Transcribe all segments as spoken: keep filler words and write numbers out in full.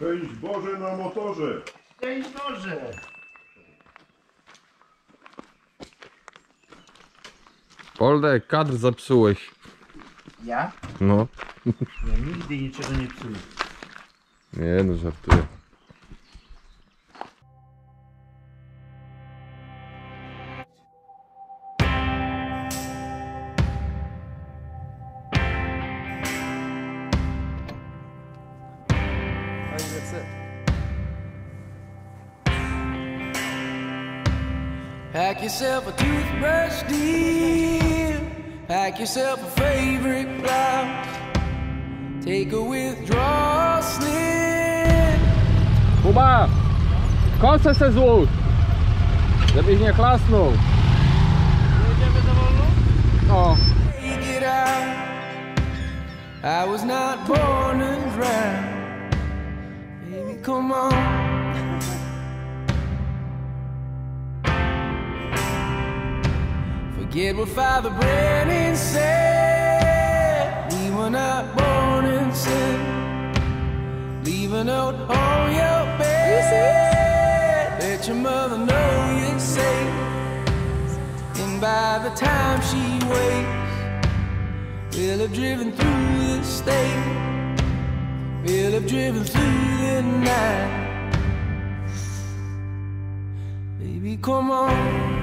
Szczęść Boże na motorze! Szczęść Boże! Oldek, kadr zepsułeś. Ja? No. Ja nigdy niczego nie psuję. Nie no, żartuję. Pack yourself a toothbrush, dear. Pack yourself a favorite blouse. Take a withdrawal slip. Kuba! Kosę se złóż! Żebyś nie chlasnął. Jedziemy za wolno? No. Take it out. I was not born to drown. Baby, come on. Forget what Father Brennan said. We were not born in sin. Leave a note on your bed. Let your mother know you're safe. And by the time she wakes, we'll have driven through the state. We'll have driven through the night. Baby, come on.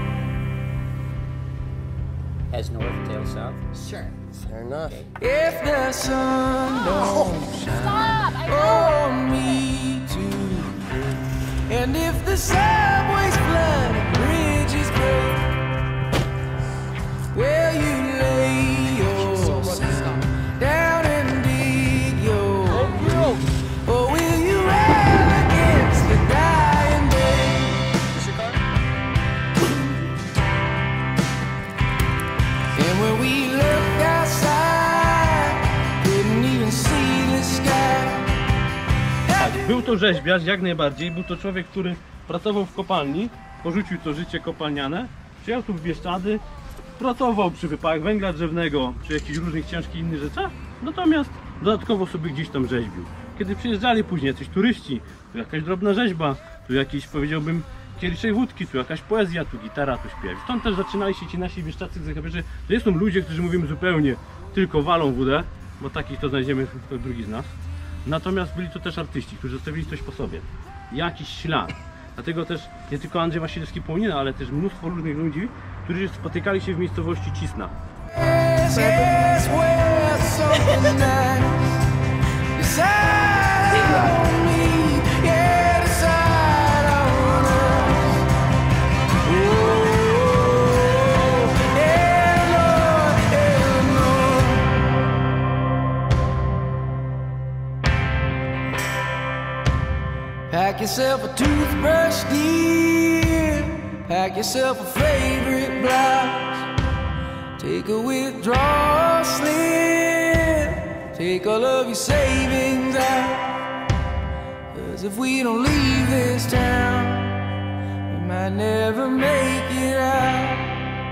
Has north, tail south? Sure. Fair enough. If the sun don't shine on me too, and if the subway's flooded and bridges break, will you lay yourself down and dig your grave, or will you run against the dying day? Is your car? And when we looked outside, couldn't even see the sky. Był to rzeźbiarz, jak najbardziej. Był to człowiek, który pracował w kopalni, porzucił to życie kopalniane, przyjechał tu w Bieszczady, pracował przy wypałach węgla drzewnego, przy jakichś różnych ciężkich innych rzeczach, natomiast dodatkowo sobie gdzieś tam rzeźbił. Kiedy przyjeżdżali później jacyś turyści, tu jakaś drobna rzeźba, tu jakiś, powiedziałbym, kieliszek wódki, tu jakaś poezja, tu gitara, tu śpiew. Stąd też zaczynali się ci nasi bieszczaccy zakaperzy. To nie są ludzie, którzy mówimy zupełnie tylko walą wódę, bo takich to znajdziemy to drugi z nas. Natomiast byli to też artyści, którzy zostawili coś po sobie, jakiś ślad. Dlatego też nie tylko Andrzej Wasilewski Połnina, ale też mnóstwo różnych ludzi, którzy spotykali się w miejscowości Cisna. Yes, yes, well, something nice. Decide on me, yeah, decide on us. Oh, yeah, Lord, yeah, Lord. Pack yourself a toothbrush, dear. Pack yourself a favorite blouse. Take a withdrawal slip. Take all of your savings out. 'Cause if we don't leave this town, we might never make it out.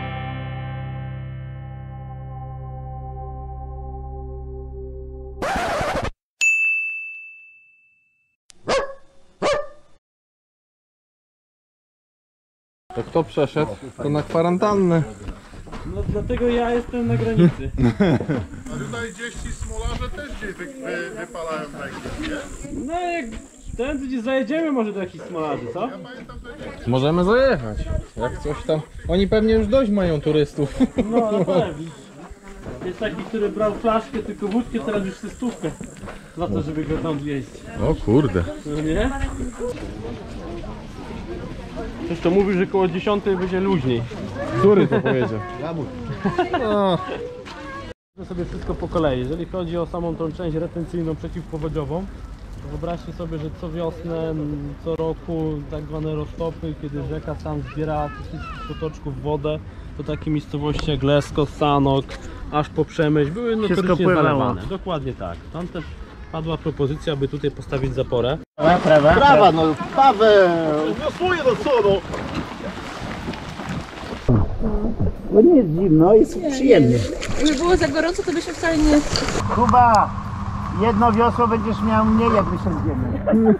To kto przeszedł? To na kwarantannę. No dlatego ja jestem na granicy. A tutaj gdzieś ci smolarze też gdzieś wy, wy, wypalają węgiel, nie? No jak ten gdzieś zajedziemy może do jakichś smolarzy, co? Ja pamiętam, że Możemy zajechać. Jak coś tam. Oni pewnie już dość mają turystów. No na pewno. Jest taki, który brał flaszkę, tylko wódkę, teraz już chce stówkę za to, żeby go tam wieźć. O kurde. No nie? Ktoś to mówił, że koło dziesiątej będzie luźniej. Który to powiedział? No. To sobie wszystko po kolei. Jeżeli chodzi o samą tą część retencyjną przeciwpowodziową, to wyobraźcie sobie, że co wiosnę, co roku tak zwane roztopy, kiedy rzeka sam zbiera z wszystkich potoczków wodę, to takie miejscowości jak Lesko, Sanok, aż po Przemyśl były notorycznie zalewane. Dokładnie tak. Tam też padła propozycja, by tutaj postawić zaporę. Prawa, prawa. Prawa, no Paweł! wiosłuję do sodu! Bo nie jest zimno, jest przyjemnie. Jakby było za gorąco, to byśmy wcale nie... Kuba, Jedno wiosło będziesz miał mniej, jak wysiądziemy.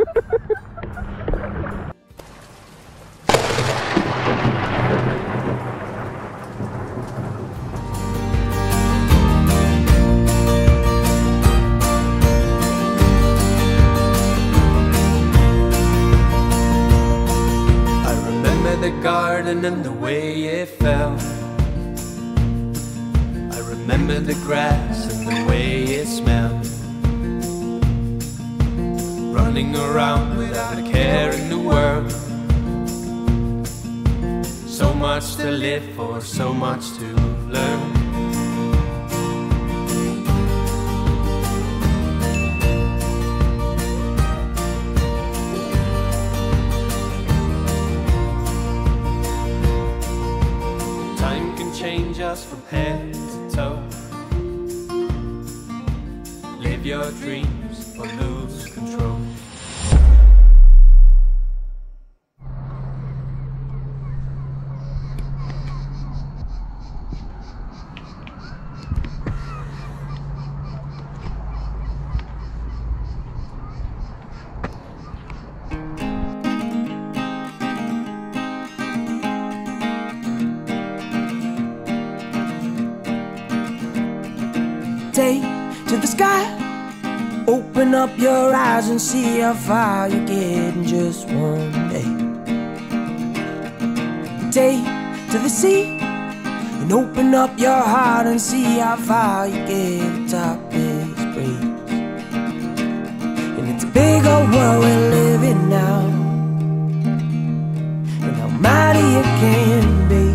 I remember the garden and the way it felt. I remember the grass and the way it smelled. Running around without a care in the world. So much to live for, so much to learn. Time can change us from head to toe. Live your dreams or lose control. Take to the sky, open up your eyes and see how far you get in just one day. Take to the sea and open up your heart and see how far you get atop this breeze. And it's a big old world we're living now, and how mighty it can be.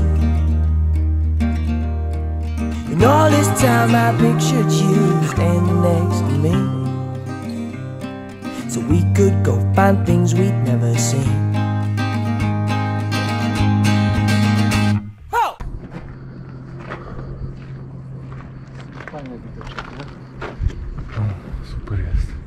And all this time I pictured you standing next to me, so we could go find things we'd never seen. Oh! Super jest.